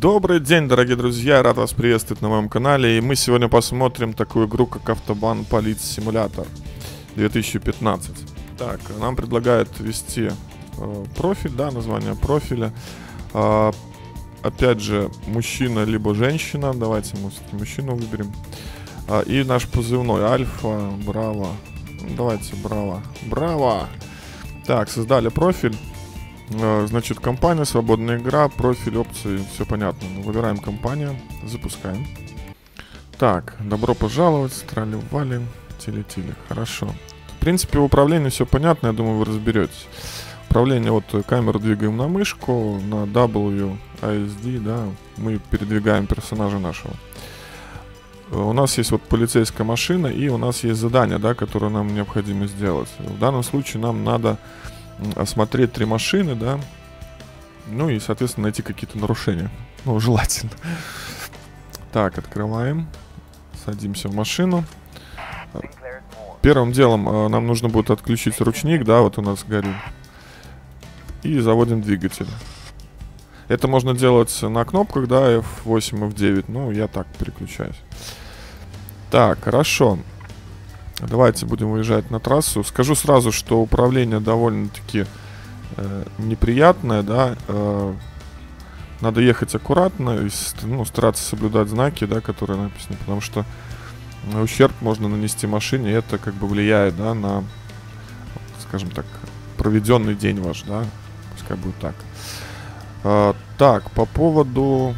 Добрый день, дорогие друзья, рад вас приветствовать на моем канале. И мы сегодня посмотрим такую игру, как Автобан Police Simulator 2015. Так, нам предлагают ввести профиль, да, название профиля. Опять же, мужчина либо женщина. Давайте мы все-таки мужчину выберем. И наш позывной Альфа, Браво. Давайте Браво. Браво! Так, создали профиль. Значит, компания, свободная игра, профиль, опции, все понятно. Выбираем компанию, запускаем. Так, добро пожаловать, трали-вали, тили-тили. Хорошо. В принципе, в управлении все понятно, я думаю, вы разберетесь. Управление, вот камеру двигаем на мышку, на WASD, да, мы передвигаем персонажа нашего. У нас есть вот полицейская машина, и у нас есть задание, да, которое нам необходимо сделать. В данном случае нам надо осмотреть 3 машины, да, ну и, соответственно, найти какие-то нарушения. Ну, желательно. Так, открываем, садимся в машину. Первым делом нам нужно будет отключить ручник, да, вот у нас горит. И заводим двигатель. Это можно делать на кнопках, да, F8, F9, ну, я так переключаюсь. Так, хорошо. Давайте будем выезжать на трассу. Скажу сразу, что управление довольно-таки неприятное, да. Надо ехать аккуратно и стараться соблюдать знаки, да, которые написаны, потому что ущерб можно нанести машине, и это как бы влияет, да, на, скажем так, проведенный день ваш, да. Пускай будет так. Так, по поводу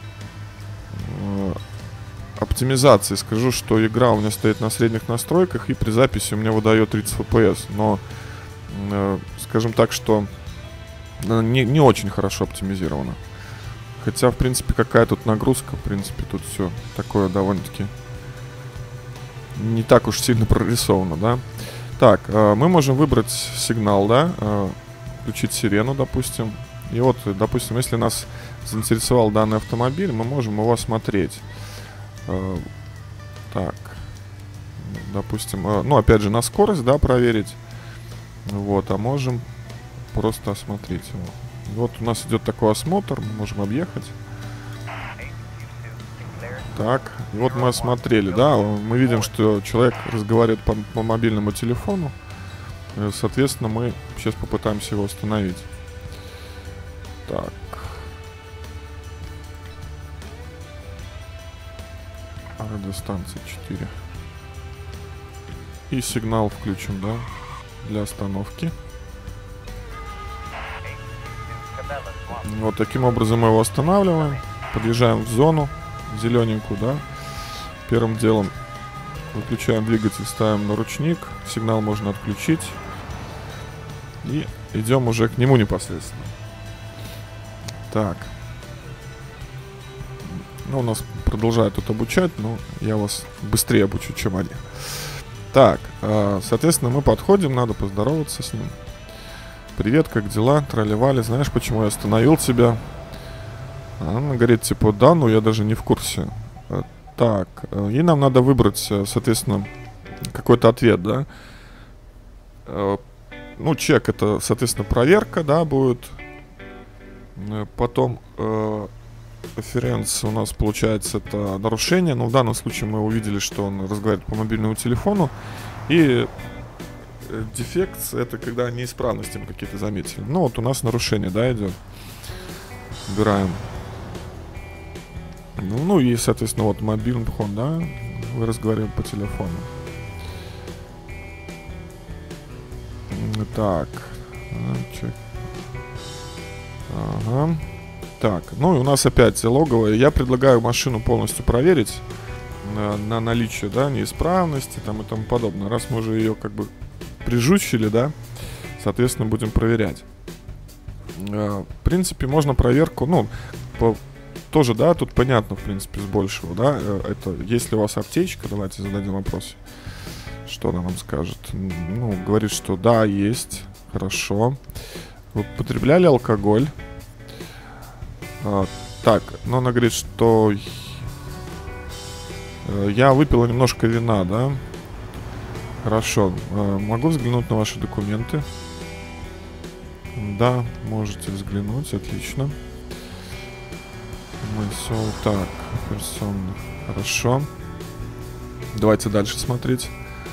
оптимизации скажу, что игра у меня стоит на средних настройках, и при записи у меня выдает 30 FPS. Но, скажем так, что не очень хорошо оптимизировано. Хотя, в принципе, какая тут нагрузка, в принципе, тут все такое довольно-таки не так уж сильно прорисовано, да. Так, мы можем выбрать сигнал, да, включить сирену, допустим. И вот, допустим, если нас заинтересовал данный автомобиль, мы можем его осмотреть. Так, допустим, ну, опять же, на скорость, да, проверить. Вот, а можем просто осмотреть его. Вот у нас идет такой осмотр, мы можем объехать. Так, и вот мы осмотрели, да, мы видим, что человек разговаривает по мобильному телефону. Соответственно, мы сейчас попытаемся его остановить. Так. Радиостанция 4. И сигнал включим, да, для остановки. Вот таким образом мы его останавливаем. Подъезжаем в зону зелененькую, да. Первым делом выключаем двигатель, ставим на ручник. Сигнал можно отключить. И идем уже к нему непосредственно. Так. Ну, у нас продолжают тут обучать, но я вас быстрее обучу, чем они. Так, соответственно, мы подходим, надо поздороваться с ним. Привет, как дела? Трали-вали, знаешь, почему я остановил тебя? Она говорит, типа, да, ну я даже не в курсе. Так, и нам надо выбрать, соответственно, какой-то ответ, да. Ну, чек, это, соответственно, проверка, да, будет. Потом референс у нас получается это нарушение. Но в данном случае мы увидели, что он разговаривает по мобильному телефону. И дефект это когда неисправности мы какие-то заметили. Ну вот у нас нарушение, да, идет. Убираем. Ну и, соответственно, вот мобильный фон, да. Вы разговариваете по телефону. Так. Ага. Так, ну и у нас опять логовое. Я предлагаю машину полностью проверить на наличие, да, неисправности там и тому подобное. Раз мы уже ее как бы прижучили, да, соответственно, будем проверять. В принципе, можно проверку, ну, тоже, да, тут понятно, в принципе, с большего, да. Это, если у вас аптечка, давайте зададим вопрос. Что она нам скажет? Ну, говорит, что да, есть, хорошо. Вы употребляли алкоголь? Так, но она говорит, что я выпила немножко вина, да? Хорошо. Могу взглянуть на ваши документы? Да, можете взглянуть, отлично. Мысл, так, персон. Хорошо. Давайте дальше смотреть.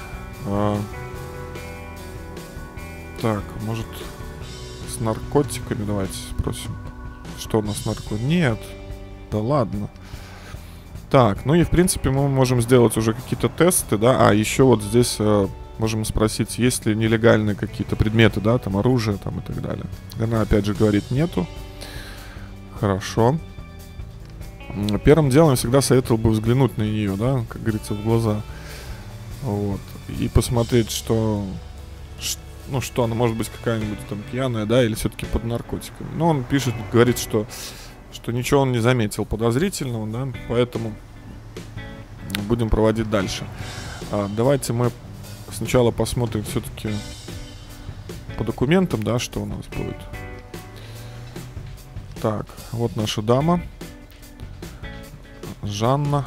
Так, может, с наркотиками давайте спросим. Что у нас с наркотиками? Нет. Да ладно. Так, ну и в принципе мы можем сделать уже какие-то тесты, да. А еще вот здесь можем спросить, есть ли нелегальные какие-то предметы, да, там оружие там и так далее. Она опять же говорит нету. Хорошо. Первым делом всегда советовал бы взглянуть на нее, да, как говорится, в глаза. Вот. И посмотреть, что она может быть какая-нибудь там пьяная, да, или все-таки под наркотиками. Но он пишет, говорит, что ничего он не заметил подозрительного, да, поэтому будем проводить дальше. Давайте мы сначала посмотрим все-таки по документам, да, что у нас будет. Так, вот наша дама. Жанна.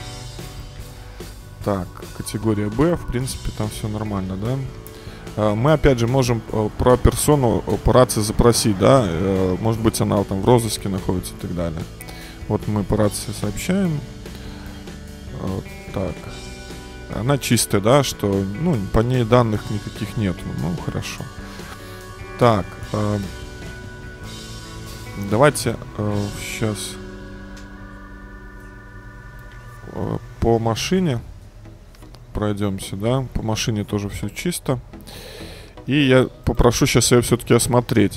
Так, категория Б, в принципе, там все нормально, да. Мы опять же можем про персону по рации запросить, да. Может быть, она там в розыске находится и так далее. Вот мы по рации сообщаем. Так. Она чистая, да, что, ну, по ней данных никаких нет. Ну, хорошо. Так. Давайте сейчас по машине пройдемся, да. По машине тоже все чисто. И я попрошу сейчас ее все-таки осмотреть.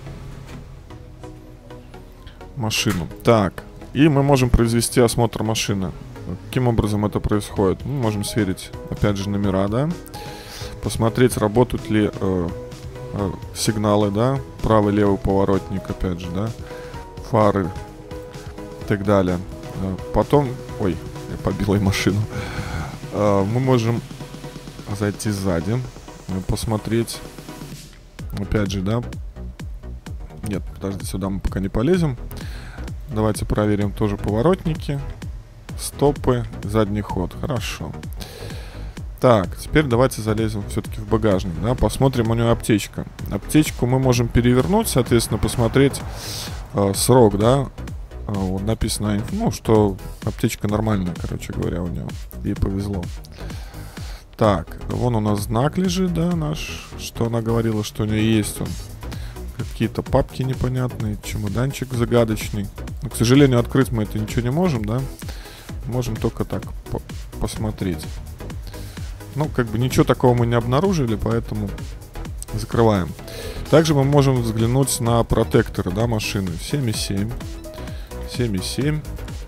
Машину. Так. И мы можем произвести осмотр машины. Каким образом это происходит? Мы можем сверить, опять же, номера, да. Посмотреть, работают ли сигналы, да. Правый, левый поворотник, опять же, да. Фары и так далее. Потом... Ой, я побил и машину. Мы можем зайти сзади, посмотреть, опять же, да. Нет, подожди, сюда мы пока не полезем. Давайте проверим тоже поворотники, стопы, задний ход. Хорошо. Так, теперь давайте залезем все-таки в багажник, да. Посмотрим, у нее аптечка. Аптечку мы можем перевернуть, соответственно, посмотреть срок, да. Вот написано, ну, что аптечка нормальная, короче говоря, у нее. Ей повезло. Так, вон у нас знак лежит, да, наш. Что она говорила, что у нее есть он. Какие-то папки непонятные, чемоданчик загадочный. Но, к сожалению, открыть мы это ничего не можем, да. Можем только так посмотреть. Ну, как бы ничего такого мы не обнаружили, поэтому закрываем. Также мы можем взглянуть на протекторы, да, машины. 7,7. 7,7.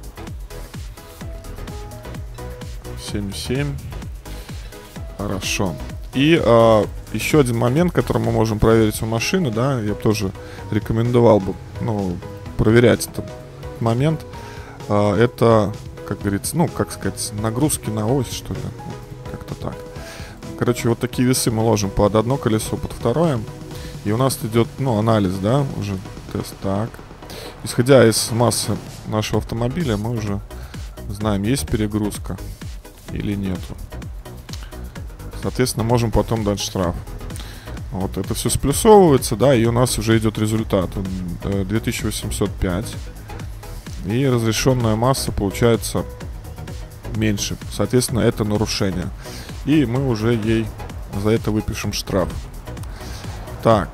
7,7. Хорошо. И еще один момент, который мы можем проверить у машины, да, я бы тоже рекомендовал бы, ну, проверять этот момент. Это, как говорится, ну, как сказать, нагрузки на ось, что ли, как-то так. Короче, вот такие весы мы ложим под одно колесо, под второе. И у нас идет, ну, анализ, да, уже тест. Так. Исходя из массы нашего автомобиля, мы уже знаем, есть перегрузка или нету. Соответственно, можем потом дать штраф. Вот это все сплюсовывается, да, и у нас уже идет результат. 2805. И разрешенная масса получается меньше. Соответственно, это нарушение. И мы уже ей за это выпишем штраф. Так.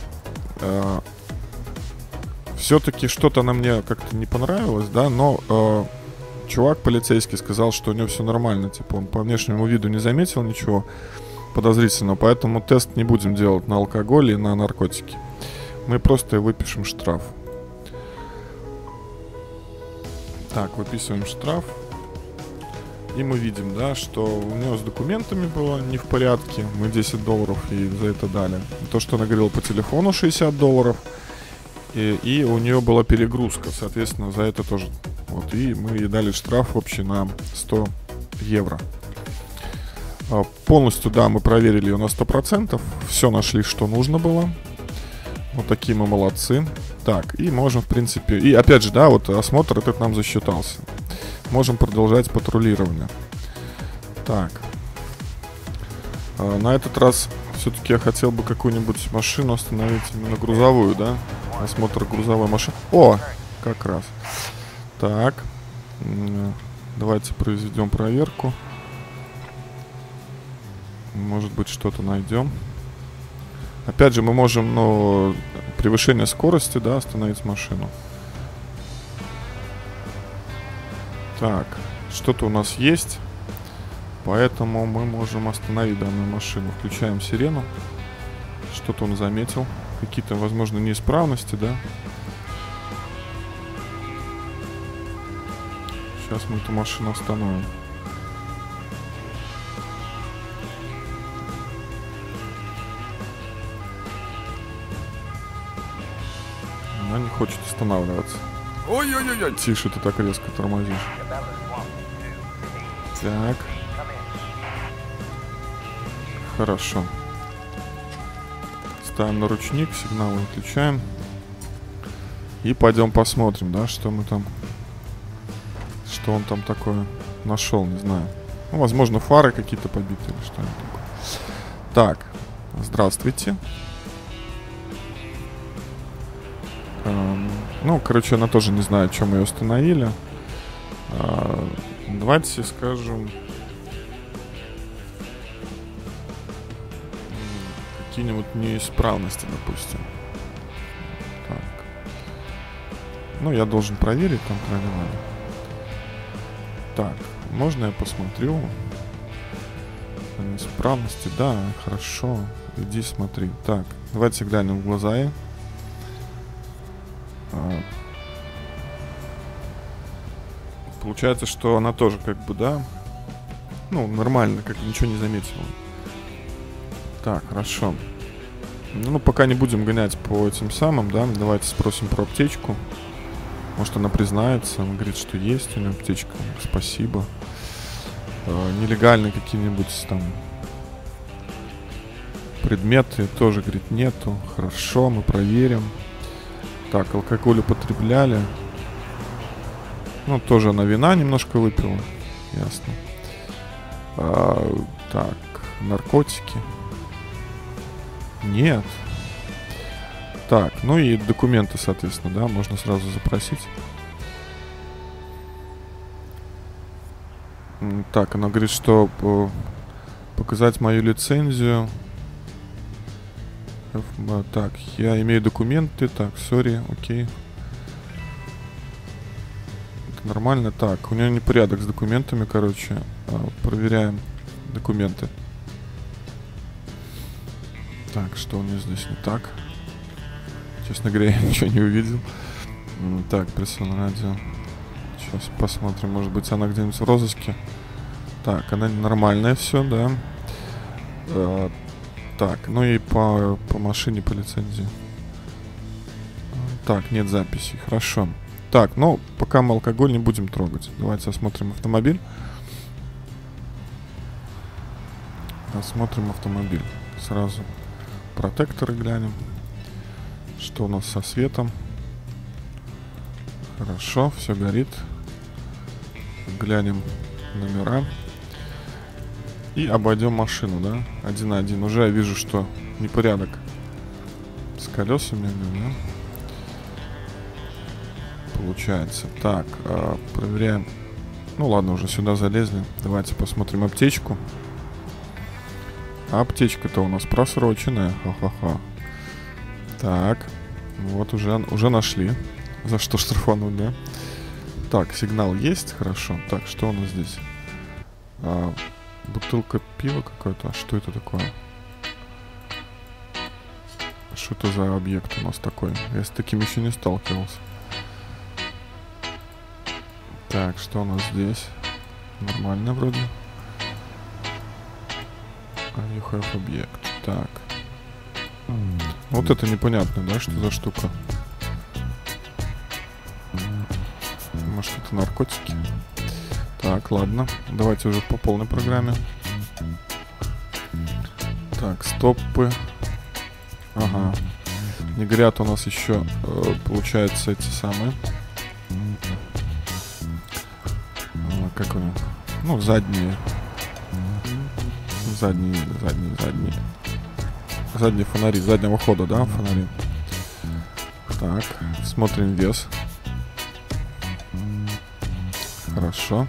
Все-таки что-то она мне как-то не понравилось, да, но чувак полицейский сказал, что у него все нормально. Типа он по внешнему виду не заметил ничего подозрительного, поэтому тест не будем делать на алкоголь и на наркотики. Мы просто выпишем штраф. Так, выписываем штраф. И мы видим, да, что у нее с документами было не в порядке. Мы $10 ей за это дали. То, что она говорила по телефону, $60. И у нее была перегрузка, соответственно, за это тоже. Вот, и мы ей дали штраф общий на 100 евро. Полностью, да, мы проверили ее на 100%. Все нашли, что нужно было. Вот такие мы молодцы. Так, и можем, в принципе... И опять же, да, вот осмотр этот нам засчитался. Можем продолжать патрулирование. Так. На этот раз все-таки я хотел бы какую-нибудь машину остановить, именно грузовую, да? Осмотр грузовой машины. О, как раз. Так. Давайте произведем проверку. Может быть, что-то найдем. Опять же, мы можем, ну, превышение скорости, да, остановить машину. Так, что-то у нас есть. Поэтому мы можем остановить данную машину. Включаем сирену. Что-то он заметил. Какие-то, возможно, неисправности, да. Сейчас мы эту машину остановим. Она не хочет останавливаться. Ой-ой-ой, тише, ты так резко тормозишь. Так. Хорошо. Ставим на ручник, сигнал выключаем. И пойдем посмотрим, да, что мы там... Что он там такое нашел, не знаю. Ну, возможно, фары какие-то побиты или что-нибудь такое. Так, здравствуйте. Ну, короче, она тоже не знает, чем мы ее остановили. Давайте скажем... Какие-нибудь неисправности, допустим. Так. Ну, я должен проверить там правильно. Так, можно я посмотрю? Неисправности, да, хорошо. Иди смотри. Так, давайте глянем в глаза ей. Получается, что она тоже как бы, да, ну, нормально, как ничего не заметила. Так, хорошо. Ну, пока не будем гонять по этим самым, да. Давайте спросим про аптечку. Может, она признается. Она говорит, что есть у нее аптечка. Спасибо. Нелегальные какие-нибудь там предметы тоже, говорит, нету. Хорошо, мы проверим. Так, алкоголь употребляли. Ну, тоже она вина немножко выпила. Ясно. Так, наркотики. Нет. Так, ну и документы, соответственно, да, можно сразу запросить. Так, она говорит, что показать мою лицензию. Так, я имею документы. Так, сори, окей. Это нормально. Так, у нее непорядок с документами, короче. Проверяем документы. Так, что у нее здесь не так? Честно говоря, я ничего не увидел. Так, персональное радио. Сейчас посмотрим, может быть, она где-нибудь в розыске. Так, она нормальная все, да. Так, ну и по машине, по лицензии. Так, нет записей, хорошо. Так, ну, пока мы алкоголь не будем трогать. Давайте осмотрим автомобиль. Осмотрим автомобиль. Сразу протекторы глянем. Что у нас со светом? Хорошо, все горит. Глянем номера. И обойдем машину, да? 1-1. Уже я вижу, что непорядок с колесами, да? Получается. Так, проверяем. Ну ладно, уже сюда залезли. Давайте посмотрим аптечку. Аптечка-то у нас просроченная. Ха-ха-ха. Так, вот уже нашли. За что штрафануть, да? Так, сигнал есть, хорошо. Так, что у нас здесь? Бутылка пива какое-то. А что это такое? Что это за объект у нас такой? Я с таким еще не сталкивался. Так, что у нас здесь? Нормально вроде. You have объект. Так. Вот это непонятно, да, что за штука? Может, это наркотики? Так, ладно. Давайте уже по полной программе. Так, стопы. Ага. Не горят у нас еще, получается, эти самые. Как они? Ну, задние. Задние фонари, заднего хода, да, фонари. Так, смотрим вес. Хорошо.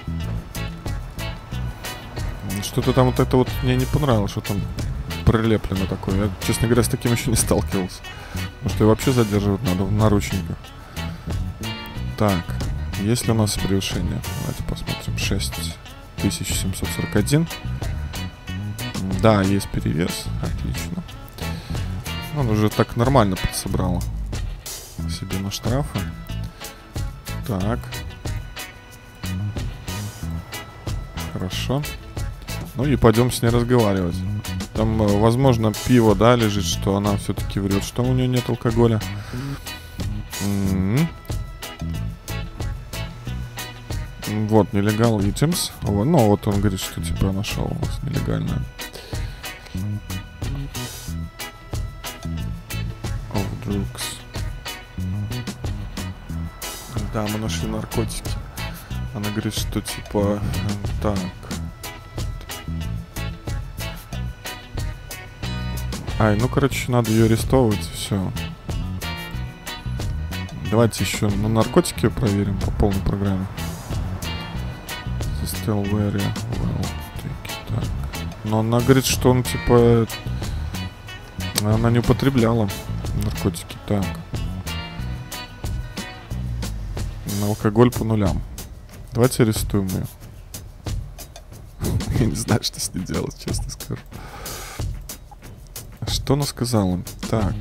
Что-то там вот это вот мне не понравилось, что там прилеплено такое. Я, честно говоря, с таким еще не сталкивался. Потому что ее вообще задерживать надо в наручниках. Так, есть ли у нас превышение? Давайте посмотрим. 6741. Да, есть перевес. Отлично. Он уже так нормально подсобрал себе на штрафы. Так. Хорошо. Ну и пойдем с ней разговаривать. Там, возможно, пиво, да, лежит, что она все-таки врет, что у нее нет алкоголя. Вот, нелегал items. Ну, вот он говорит, что типа нашел у вас нелегальное. Of drugs. Да, мы нашли наркотики. Она говорит, что типа... Так. Ай, ну, короче, надо ее арестовывать, все. Давайте еще на наркотики проверим по полной программе. Still very well. Так. Но она говорит, что он, типа... Она не употребляла наркотики. Так. На алкоголь по нулям. Давайте арестуем ее. Я не знаю, что с ней делать, честно скажу. Что она сказала? Так.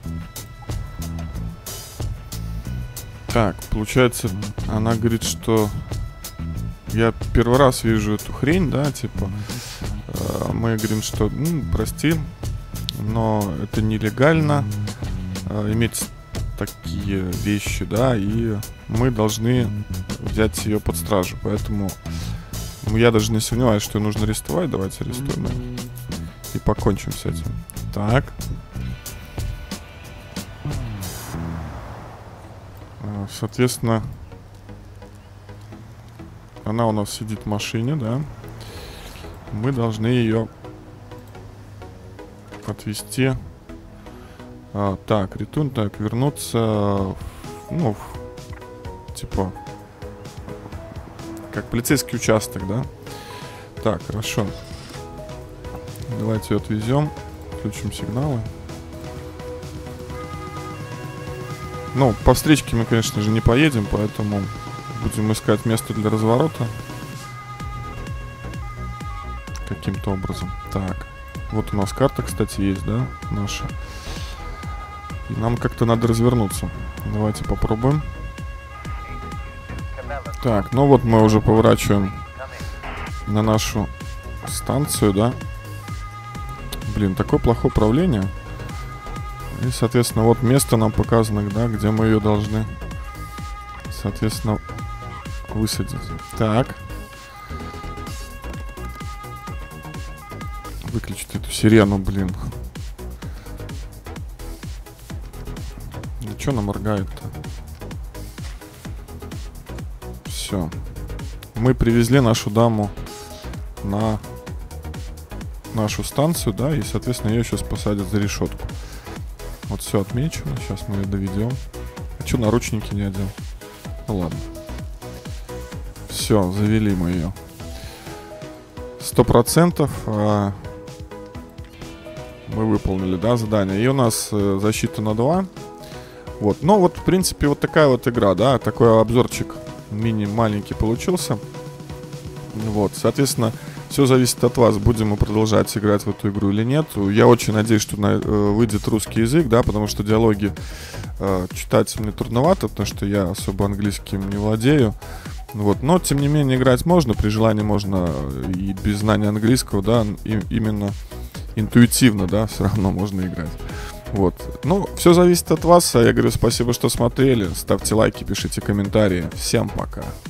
Так, получается, она говорит, что я первый раз вижу эту хрень, да, типа. Мы говорим, что, прости, но это нелегально иметь такие вещи, да, и мы должны взять ее под стражу, поэтому я даже не сомневаюсь, что ее нужно арестовать. Давайте арестуем ее и покончим с этим. Так. Соответственно, она у нас сидит в машине, да. Мы должны ее отвезти. Так, ретун, так, вернуться, ну, типа, как полицейский участок, да. Так, хорошо. Давайте ее отвезем. Включим сигналы. Ну, по встречке мы, конечно же, не поедем, поэтому будем искать место для разворота. Каким-то образом. Так. Вот у нас карта, кстати, есть, да, наша. И нам как-то надо развернуться. Давайте попробуем. Так, ну вот мы уже поворачиваем на нашу станцию, да. Блин, такое плохое управление. И, соответственно, вот место нам показано, да, где мы ее должны, соответственно, высадить. Так. Выключить эту сирену, блин. Да что она моргает-то? Все. Мы привезли нашу даму на нашу станцию, да, и, соответственно, ее сейчас посадят за решетку. Вот все отмечено. Сейчас мы ее доведем. А что наручники не одел? Ну ладно. Все, завели мы ее. 100% мы выполнили, да, задание. И у нас защита на 2. Вот. Ну вот, в принципе, вот такая вот игра, да. Такой обзорчик мини-маленький получился. Вот, соответственно, все зависит от вас, будем мы продолжать играть в эту игру или нет. Я очень надеюсь, что выйдет русский язык, да, потому что диалоги читать мне трудновато, потому что я особо английским не владею. Вот, но, тем не менее, играть можно, при желании можно и без знания английского, да, именно интуитивно, да, все равно можно играть. Вот, ну, все зависит от вас, а я говорю спасибо, что смотрели, ставьте лайки, пишите комментарии, всем пока.